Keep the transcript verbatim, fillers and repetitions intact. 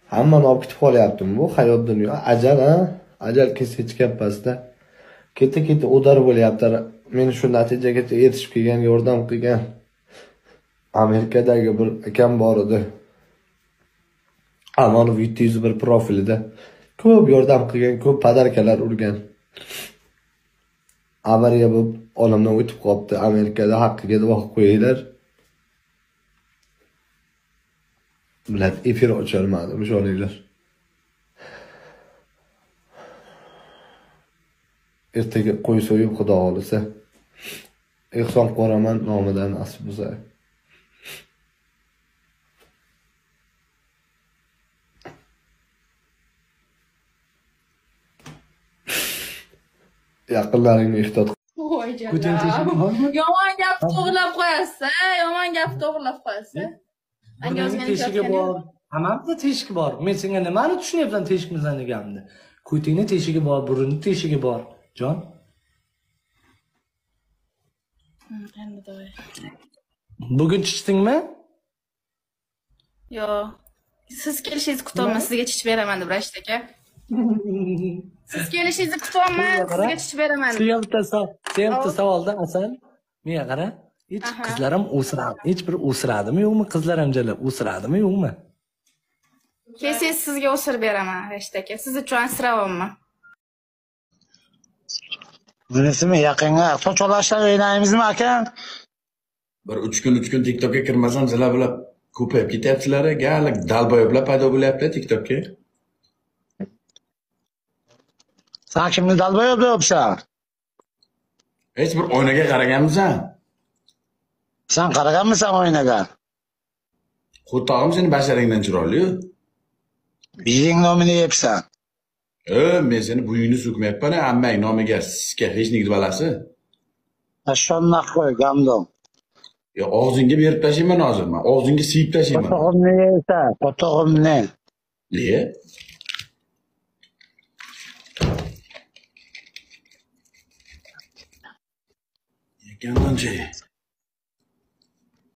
Hammani olib ketib qolyaptimi bu hayot dunyo? Ajal, ha? Ajal kelsa hech gap emasda. Keta-keta o'dar bo'lyapti. Meni shu natijagacha yetishib kelgan, yordam qilgan Amerikadagi bir akam bor edi. Amonov yetti yuz bir profilida ko'p yordam qilgan, ko'p podarkalar urgan. Avariya bo'lib olamdan o'tib qolibdi. Amerikada haqqiga duo qo'yinglar. Bilat efir ocholmadim, ishoninglar. Ertaga qo'y so'yib xudo xolisa Ehson Qoraman nomidan nasib bo'lsa. Yaqinlaringni ehtiyot qil. Voy janob. Yomon gap to'g'rilab qo'yasiz, yomon gap to'g'rilab qo'yasiz. Menga o'zingizga teshigi bor. Hammamizda teshigi bor. Men senga nimani tushunyapsan teshikmizdan deganimda? Ko'tingni teshigi bor, burunni teshigi bor. Jon. Endi do'y. Bugun chichdingmi? Yo'q. Siz kelishingizni kutolmay sizga chichib beraman deb Rashid aka. Siz kelishingizni kutolmay sizga chichib beraman. Siyamta savol, siyamta savolda Hasan, menga qara. Hech qizlarim o'siradi. Hech bir o'siradimi yo'qmi? Qizlarim jalab o'siradimi yo'qmi? Kelsangiz sizga o'sirib beraman Rashid aka. Siz uchun asrayapman. Bunisimi yaqinga soch olashlar o'ynaymizmi aka? Bir uch kun uch kun TikTokka kirmasam sizlar bilan ko'payib ketyapsizlar, galik dalboyoblar paydo bo'lyapti TikTokka. Sen kimni dalboyob deyapsan? Hech bir oynaga qaraganmisan? Sen qaraganmisan oynaga? Xo'rtog'im seni basharingdan chiroyli-yu. Biying nomini yepsan. E, men seni buyingni so'kmayapman, ammang nomiga sizga hech nima balasi. Ashonnoq qo'y, gamdom. Ya og'zingga berib tashlayman hozir men. Og'zingga siyib tashlayman. Qotog'imni yeysa, qotog'imni. Le? Yegandan-chi.